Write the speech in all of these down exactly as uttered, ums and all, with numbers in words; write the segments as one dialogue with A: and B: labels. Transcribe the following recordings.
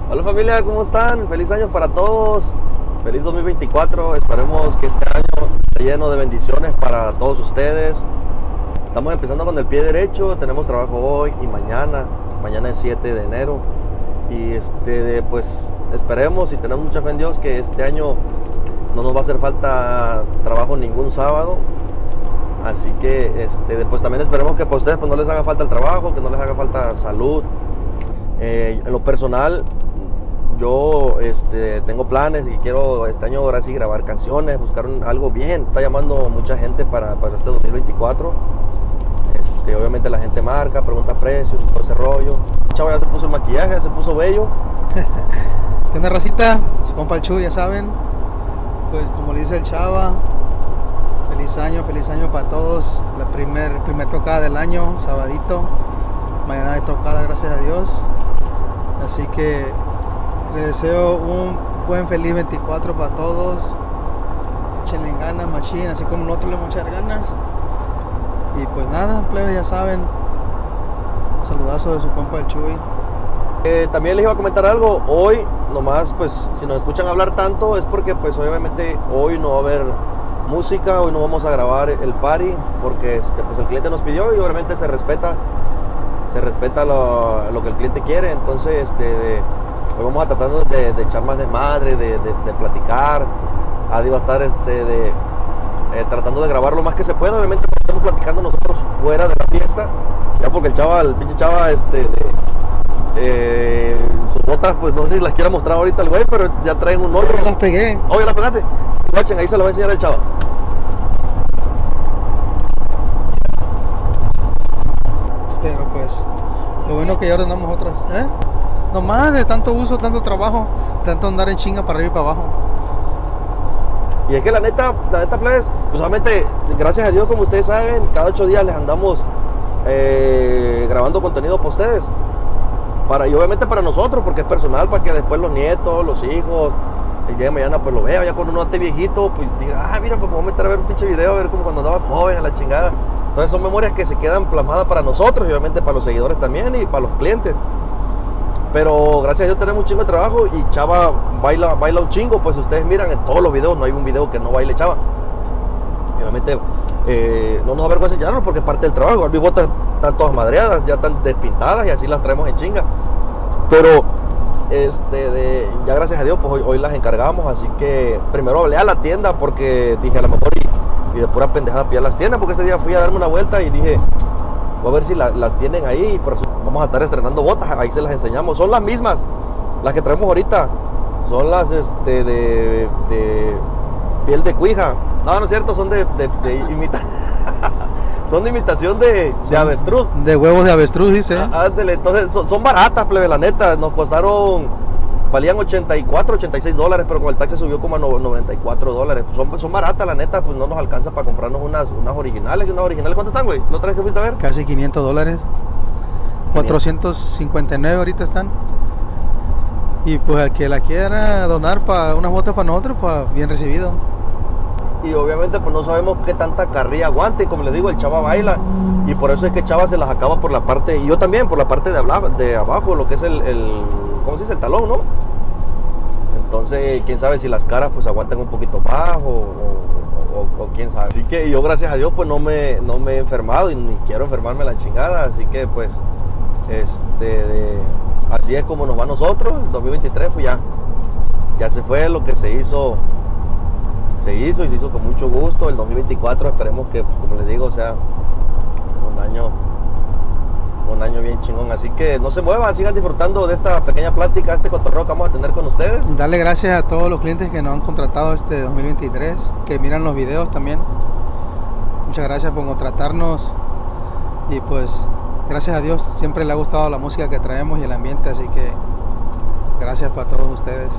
A: Hola familia, ¿cómo están? Feliz año para todos. Feliz dos mil veinticuatro. Esperemos que este año esté lleno de bendiciones para todos ustedes. Estamos empezando con el pie derecho. Tenemos trabajo hoy y mañana. Mañana es siete de enero. Y este, pues esperemos y tenemos mucha fe en Dios que este año no nos va a hacer falta trabajo ningún sábado. Así que este, pues también esperemos que para ustedes pues, no les haga falta el trabajo, que no les haga falta salud. Eh, en lo personal, yo este, tengo planes y quiero este año ahora sí grabar canciones, buscar un, algo bien. Está llamando mucha gente para, para este dos mil veinticuatro. Este, obviamente la gente marca, pregunta precios, todo ese rollo. El chavo ya se puso el maquillaje, ya se puso bello.
B: ¿Qué onda, racita? Su compa el Chu, ya saben. Pues como le dice el Chava, feliz año, feliz año para todos. La primer, primer tocada del año, sabadito. Mañana de tocada, gracias a Dios. Así que les deseo un buen feliz veinticuatro para todos. Échenle ganas, machín, así como nosotros le vamos a echar ganas. Y pues nada, plebe, ya saben. Un saludazo de su compa el Chuy.
A: Eh, también les iba a comentar algo. Hoy, nomás, pues, si nos escuchan hablar tanto, es porque, pues, obviamente, hoy no va a haber música. Hoy no vamos a grabar el party, porque, este, pues, el cliente nos pidió y obviamente se respeta. Se respeta lo, lo que el cliente quiere. Entonces, este, de, hoy vamos a tratar de, de echar más desmadre, de, de, de platicar. Adi va a estar, este, de, eh, tratando de grabar lo más que se pueda. Obviamente, estamos platicando nosotros fuera de la fiesta. Ya porque el chava, el pinche chava, este, de, Eh, sus botas, pues no sé si las quiera mostrar ahorita el güey, pero ya traen un hoyo.
B: Las pegué.
A: Oye, las pegaste. Guachen, ahí se lo va a enseñar el chavo.
B: Pero pues, lo bueno que ya ordenamos otras, ¿eh? Nomás de tanto uso, tanto trabajo, tanto andar en chinga para arriba y para abajo.
A: Y es que la neta, la neta, plebes, pues solamente, gracias a Dios, como ustedes saben, cada ocho días les andamos eh, grabando contenido para ustedes. Para, y obviamente para nosotros, porque es personal, para que después los nietos, los hijos, el día de mañana pues lo vea, ya cuando uno esté viejito, pues diga, ah, mira, pues me voy a meter a ver un pinche video, a ver como cuando andaba joven, a la chingada. Entonces son memorias que se quedan plasmadas para nosotros y obviamente para los seguidores también y para los clientes. Pero gracias a Dios tenemos un chingo de trabajo y Chava baila, baila un chingo, pues ustedes miran en todos los videos, no hay un video que no baile Chava. Y obviamente eh, no nos da vergüenza enseñarlo porque es parte del trabajo. Mis botas están todas madreadas, ya están despintadas y así las traemos en chinga. Pero este, de, ya gracias a Dios, pues hoy, hoy las encargamos. Así que primero hablé a la tienda porque dije a lo mejor y, y de pura pendejada pillar las tiendas, porque ese día fui a darme una vuelta y dije, voy a ver si la, las tienen ahí. Pero vamos a estar estrenando botas, ahí se las enseñamos. Son las mismas, las que traemos ahorita. Son las este, de, de piel de cuija. No, no es cierto, son de, de, de imitación. Son de imitación de, de avestruz.
B: De huevos de avestruz, dice.
A: Ah, entonces son, son baratas, plebe, la neta. Nos costaron, valían ochenta y cuatro, ochenta y seis dólares, pero con el taxi subió como a noventa y cuatro dólares. Son, son baratas, la neta, pues no nos alcanza para comprarnos unas, unas originales. ¿Unas originales cuánto están, güey? ¿Lo traes que fuiste a ver?
B: Casi quinientos dólares. cuatrocientos cincuenta y nueve ahorita están. Y pues al que la quiera donar para unas botas para nosotros, pues bien recibido.
A: Y obviamente pues no sabemos qué tanta carrilla aguante. Como les digo, el Chava baila y por eso es que Chava se las acaba por la parte, y yo también por la parte de abajo, de abajo lo que es el, el ¿cómo se dice? El talón, ¿no? Entonces quién sabe si las caras pues aguantan un poquito más o, o, o, o quién sabe. Así que yo gracias a Dios pues no me, no me he enfermado y ni quiero enfermarme la chingada. Así que pues este de, así es como nos va a nosotros. El dos mil veintitrés pues ya, ya se fue lo que se hizo. Se hizo y se hizo con mucho gusto. El dos mil veinticuatro esperemos que, como les digo, sea un año un año bien chingón. Así que no se muevan, sigan disfrutando de esta pequeña plática, este cotorreo que vamos a tener con ustedes.
B: Darle gracias a todos los clientes que nos han contratado este dos mil veintitrés, que miran los videos también. Muchas gracias por contratarnos y pues gracias a Dios siempre le ha gustado la música que traemos y el ambiente, así que gracias para todos ustedes.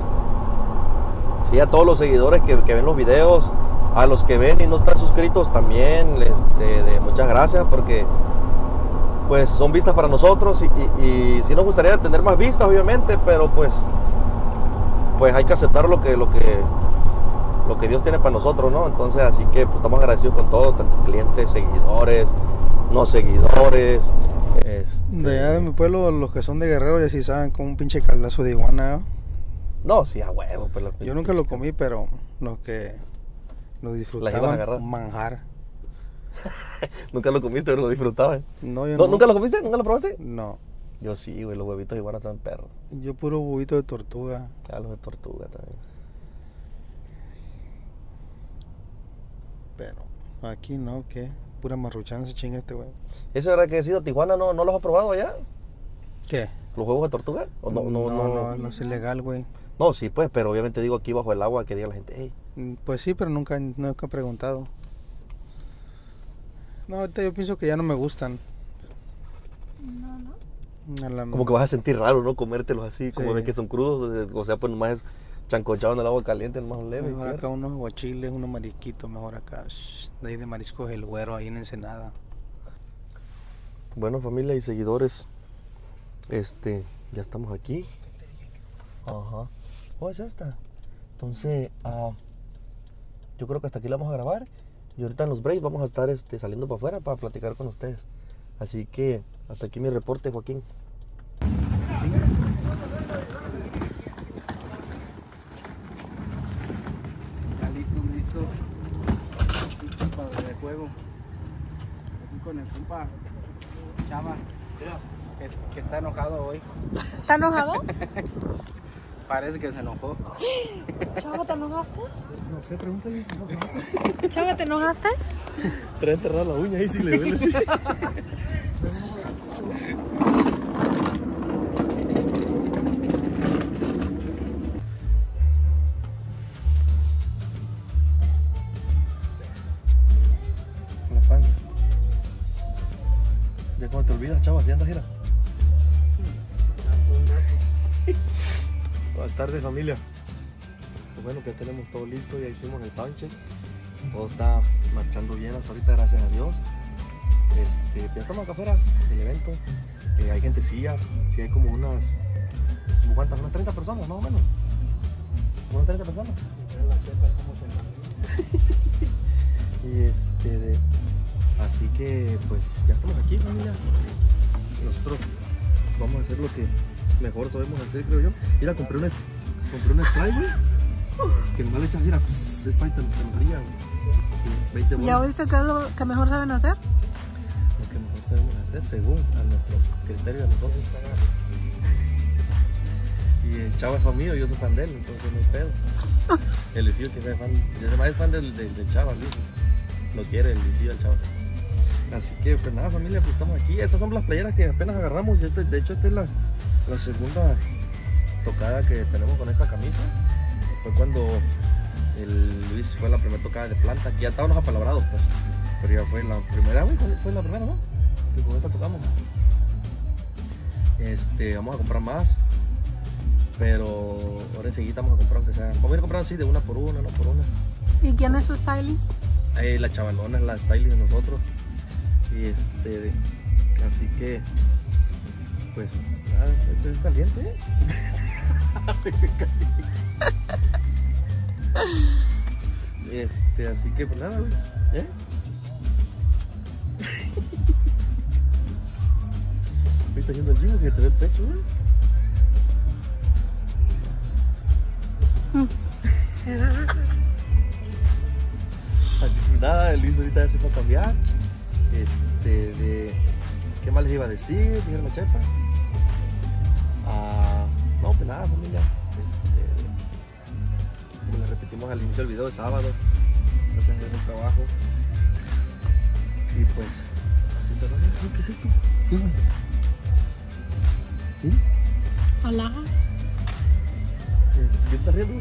A: Sí, a todos los seguidores que, que ven los videos, a los que ven y no están suscritos también, este, de, muchas gracias porque pues son vistas para nosotros y, y, y sí nos gustaría tener más vistas obviamente, pero pues pues hay que aceptar lo que lo que lo que Dios tiene para nosotros, ¿no? Entonces así que pues, estamos agradecidos con todos, tanto clientes, seguidores, no seguidores, Este...
B: De allá de mi pueblo, los que son de Guerrero ya sí saben como un pinche caldazo de iguana, ¿eh?
A: No, sí, a huevo. Pero
B: yo nunca lo comí, pero los que lo disfrutaban, manjar.
A: Nunca lo comiste, pero lo disfrutabas.
B: No, yo
A: no.
B: no.
A: ¿Nunca lo comiste? ¿Nunca lo probaste?
B: No.
A: Yo sí, güey, los huevitos de iguana son perros.
B: Yo puro huevito de tortuga.
A: Ah, los de tortuga también.
B: Pero aquí no, ¿qué? Pura marruchan se chinga este güey.
A: ¿Eso era que has ido a Tijuana? ¿No, ¿No los has probado allá?
B: ¿Qué?
A: ¿Los huevos de tortuga? ¿O no, no,
B: no,
A: no,
B: no, no es ilegal, güey.
A: No, sí, pues, pero obviamente digo aquí bajo el agua que diga la gente, hey.
B: Pues sí, pero nunca, nunca he preguntado. No, ahorita yo pienso que ya no me gustan.
C: No, no.
B: La...
A: Como que vas a sentir raro, ¿no? Comértelos así, como
B: Sí.
A: ves que son crudos, o sea, pues nomás es chancochado en el agua caliente, nomás leve.
B: Mejor acá unos guachiles, unos marisquitos, mejor acá. Shh, de ahí de mariscos el güero, ahí en Ensenada.
A: Bueno, familia y seguidores, este, ya estamos aquí. Ajá. Oh, ya está. Entonces, uh, yo creo que hasta aquí la vamos a grabar. Y ahorita en los breaks vamos a estar este, saliendo para afuera para platicar con ustedes. Así que hasta aquí mi reporte, Joaquín.
B: ¿Sí? Ya listos, listos. Listos para el juego. Aquí con el compa Chava, que, que está enojado hoy.
C: ¿Está enojado?
B: Parece que se enojó.
C: Chava, ¿te enojaste?
B: No sé, pregúntale.
C: Chava, ¿te enojaste?
A: Trae enterrada la uña ahí si le duele. La panza. Ya cuando te olvidas, chavo, así andas, gira. Buenas tardes, familia. Pues bueno, que tenemos todo listo, ya hicimos el soundcheck. Todo está marchando bien hasta ahorita, gracias a Dios. Este, ya estamos acá afuera del evento. Eh, hay gente, sí, sí hay como unas, como ¿cuántas? Unas treinta personas, más o menos. Unas treinta personas. Y este, de, así que pues ya estamos aquí, familia. Nosotros vamos a hacer lo que mejor sabemos hacer, creo yo. Mira, compré un, compré un spray, güey, que nomás le echas, mira, pss, es spray tan fría, veinte bolas.
C: ¿Ya viste qué es lo que mejor saben hacer?
A: Lo que mejor sabemos hacer según a nuestro criterio de nosotros. Y el Chava es fan mío, yo soy fan de él, entonces no hay pedo. El Luisillo que sea fan, además es fan del, del, del Chava, Luis. Lo quiere el Luisillo, el Chava. Así que pues nada, familia, pues estamos aquí. Estas son las playeras que apenas agarramos. Este, de hecho esta es la, la segunda tocada que tenemos con esta camisa. Fue cuando el Luis fue la primera tocada de planta. Aquí ya estábamos apalabrados, pues. Pero ya fue la primera, güey, fue la primera, ¿no? Y con esta tocamos. Este, vamos a comprar más. Pero ahora enseguida vamos a comprar, aunque sea. Vamos a ir a comprar así de una por una, una por una.
C: ¿Y quién es su stylist?
A: Ahí la chavalona es la stylist de nosotros. Y este, de, así que, pues, nada, esto es caliente, ¿eh? Este, así que, pues nada, güey, ¿eh? Estoy haciendo el gym, que te ve el pecho, güey. Así que nada, el Luis ahorita ya se fue a cambiar. Este, de... ¿Qué más les iba a decir? Dijeron la chepa. Ah, no, pues nada, familia. Este, como les repetimos al inicio del video de sábado. Gracias a el trabajo. Y pues... ¿Qué es esto? ¿Sí?
C: Hola.
A: ¿Qué estás riendo?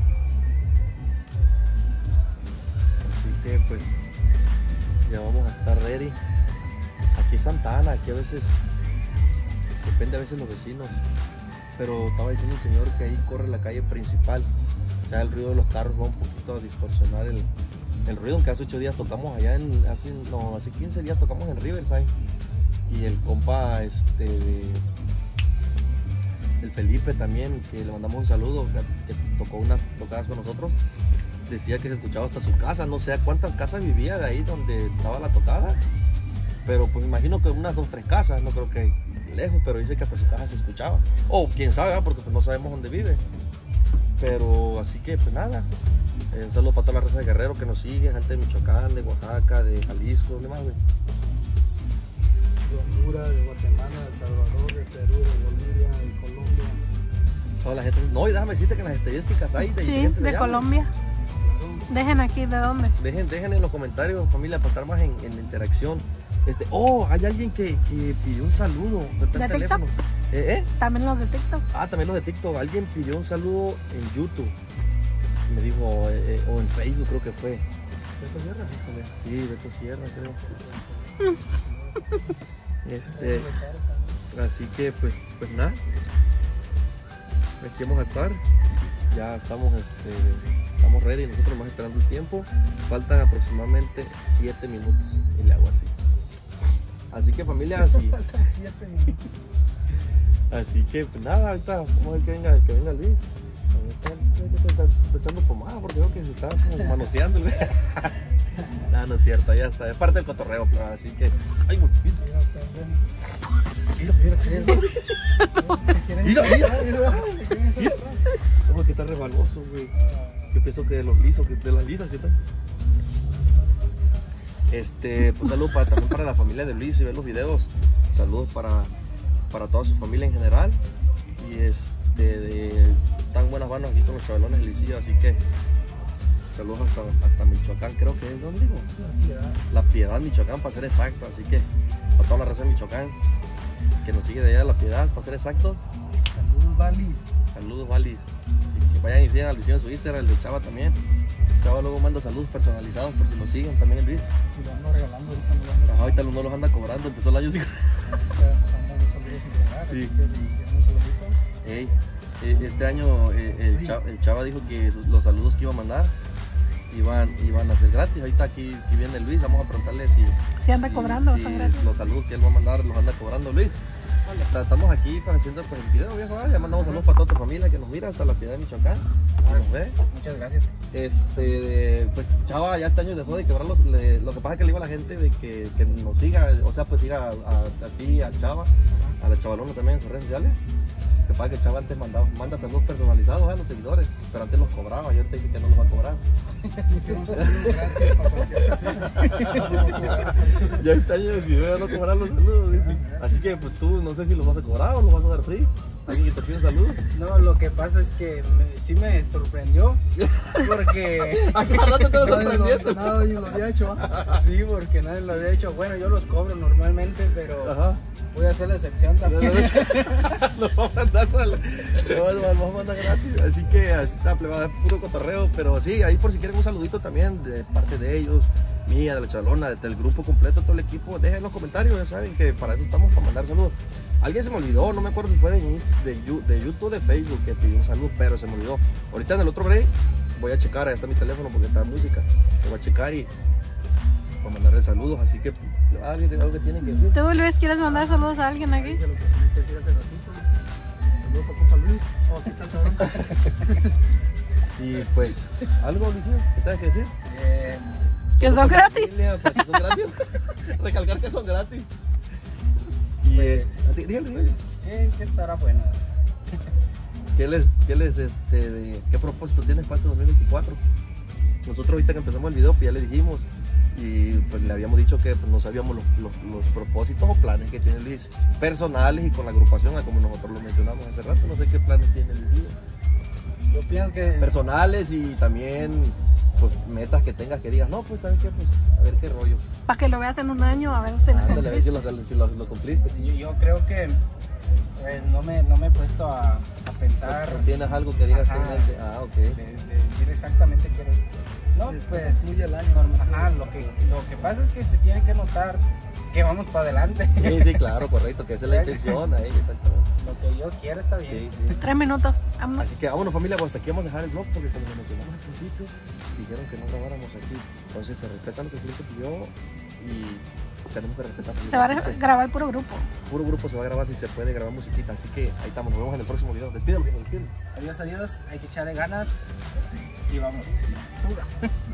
A: Así que pues ya vamos a estar ready. Aquí es Santa Ana, aquí a veces depende a veces los vecinos, pero estaba diciendo el señor que ahí corre la calle principal, o sea el ruido de los carros va un poquito a distorsionar el, el ruido, aunque hace ocho días tocamos allá en, hace, no, hace quince días tocamos en Riverside y el compa este de el Felipe también, que le mandamos un saludo, que, que tocó unas tocadas con nosotros, decía que se escuchaba hasta su casa, no sé a cuántas casas vivía de ahí donde estaba la tocada, Pero pues imagino que unas dos, tres casas, no creo que lejos, pero dice que hasta su casa se escuchaba. O quién sabe, ¿verdad? Porque pues no sabemos dónde vive. Pero así que pues nada. Eh, un saludo para toda la raza de Guerrero que nos sigue, gente de Michoacán, de Oaxaca, de Jalisco, ¿dónde más, güey?
B: De Honduras, de Guatemala, de El Salvador, de Perú, de Bolivia, de Colombia.
A: Toda la gente. No, y déjame decirte que en las estadísticas hay de
C: Sí,
A: gente
C: de
A: allá,
C: Colombia.
B: Claro.
C: Dejen aquí, ¿de dónde?
A: Dejen, dejen en los comentarios, familia, para estar más en, en la interacción. Este, oh, hay alguien que, que pidió un saludo.
C: ¿De TikTok?
A: ¿Eh, ¿Eh?
C: También los de TikTok.
A: Ah, también los de TikTok. Alguien pidió un saludo en YouTube. Me dijo, eh, o en Facebook creo que fue. ¿Beto Sierra? Sí, Beto Sierra, creo. Este, así que pues, pues nada. Aquí vamos a estar. Ya estamos, este, estamos ready. Nosotros vamos esperando el tiempo. Faltan aproximadamente siete minutos y le hago así. Así que familia, así.
B: Faltan siete minutos.
A: Así que pues nada, ahorita vamos a ver que venga, que venga Luis. Está echando pomada porque veo que se está como manoseando. No, no es cierto, ya está. Es parte del cotorreo, pues, así que. Ay, güey. Mira, mira, mira. Mira, mira. Como que está rebaloso, güey. Yo pienso que de los lisos, que de las lisas, ¿qué tal? Este, pues saludos para, también para la familia de Luis y ver los videos. Saludos para, para toda su familia en general. Y este, de, están buenas manos aquí con los chavalones de Luisillo, así que saludos hasta, hasta Michoacán, creo que es, ¿dónde digo?
B: La Piedad.
A: La Piedad, Michoacán, para ser exacto. Así que para toda la raza de Michoacán que nos sigue de allá de La Piedad, para ser exacto.
B: Saludos, Valis.
A: Saludos, Valis. Así que vayan y sigan a Luisillo en su Instagram, el de Chava también. Chava luego manda saludos personalizados por si lo siguen también el Luis.
B: Y lo ando regalando ahorita. Me lo ando
A: Ajá, ahorita no los anda cobrando, empezó el año así.
B: Ya empezamos los saludos sin cobrar,
A: Sí.
B: así que si quieren un saludito.
A: Ey, eh, este año eh, el, Chava, el Chava dijo que sus- los saludos que iba a mandar iban, iban a ser gratis. Ahorita aquí, aquí viene Luis, vamos a preguntarle si,
C: Si anda
A: si-
C: cobrando,
A: si
C: son gratis.
A: los saludos que él va a mandar los anda cobrando Luis. Está- Estamos aquí pues, haciendo pues, el video, viejo. ¿eh? Ya mandamos saludos para toda tu familia que nos mira hasta La Piedad de Michoacán. Si nos ve.
B: Muchas gracias.
A: Este, de- pues Chava ya este año dejó de quebrar los, le- lo que pasa es que le digo a la gente de que, que nos siga, o sea, pues siga a, a, a ti, a Chava, a la Chavalona también en sus redes sociales. Lo que pasa es que Chava antes mandaba, manda saludos personalizados a los seguidores, pero antes los cobraba y ahorita dice que no los va a cobrar.
B: Si quiero un saludo gratis para cualquier ocasión.
A: Ya este año decidió no cobrar los saludos, dice. Así que pues tú no sé si los vas a cobrar o los vas a dar free. ¿Alguien que te pide un saludo?
D: No, lo que pasa es que me- sí me sorprendió porque
A: Ay, cada rato te vas
B: Nadie lo-
A: sorprendiendo.
B: nadie lo había hecho. ¿ah?
D: sí, porque nadie lo había hecho. Bueno, yo los cobro normalmente, pero
A: Ajá.
D: voy a hacer la excepción también.
A: Nos vamos a mandar sal- nos vamos a mandar gratis. Así que así está, plebada, es puro cotorreo. Pero sí, ahí por si quieren un saludito también de parte de ellos, mía, de la Chavalona, del grupo completo, todo el equipo, dejen en los comentarios, ya saben que para eso estamos, para mandar saludos. Alguien se me olvidó, no me acuerdo si fue de, Inst- de, Yu- de YouTube, de Facebook, que pidió un saludo, pero se me olvidó. Ahorita en el otro break voy a checar, ahí está mi teléfono porque está música. Lo voy a checar y voy a mandarle saludos, así que alguien tiene algo que tiene que decir.
C: ¿Tú, Luis, quieres mandar saludos a alguien aquí?
B: Dije lo que tenía que decir hace ratito. Saludos para compa Luis. Oh, aquí está el cabrón.
A: Y pues, ¿algo, Luisito, que tengas que decir?
D: Eh,
C: Que son gratis.
A: Familia, pues, que son gratis. Recalcar que son gratis. Y, eh, dí- dígale, dígale.
D: eh, que estará bueno.
A: ¿Qué les, qué les, este, de, qué propósito tienes para este dos mil veinticuatro? Nosotros ahorita que empezamos el video, pues ya le dijimos y pues le habíamos dicho que pues, no sabíamos los, los, los propósitos o planes que tiene Luis personales y con la agrupación, como nosotros lo mencionamos hace rato. No sé qué planes tiene Luis.
D: Yo pienso que
A: Personales y también pues metas que tengas que digas, no, pues sabes qué, pues a ver qué rollo.
C: Para que lo veas en un año, a ver si lo
A: Ándale, a ver si
C: cumpliste.
A: lo, si lo, lo cumpliste.
D: yo, yo creo que pues, no, me, no me he puesto a, a pensar
A: ¿No tienes algo que digas en
D: Ajá.
A: mente? Ah, ok.
D: de, de decir exactamente quiero esto. No,
B: Sí,
D: pues
B: fluye el año.
D: norm- ajá, lo que, lo que pasa es que se tiene que notar que vamos para adelante.
A: Sí, sí, claro, correcto, que esa es la intención ahí, exactamente.
D: Lo que Dios quiera está bien.
A: Sí, sí.
C: Tres minutos. Vámonos.
A: Así que vámonos familia, pues hasta aquí vamos a dejar el vlog porque como lo mencionamos al principio, dijeron que no grabáramos aquí. Entonces se respeta lo que el cliente pidió y tenemos que respetar.
C: Se va a re- grabar puro grupo.
A: Puro grupo se va a grabar si se puede grabar musiquita, así que ahí estamos, nos vemos en el próximo video. Despídelo, despídelo.
D: Adiós, adiós, hay que echarle ganas y vamos. Fuga.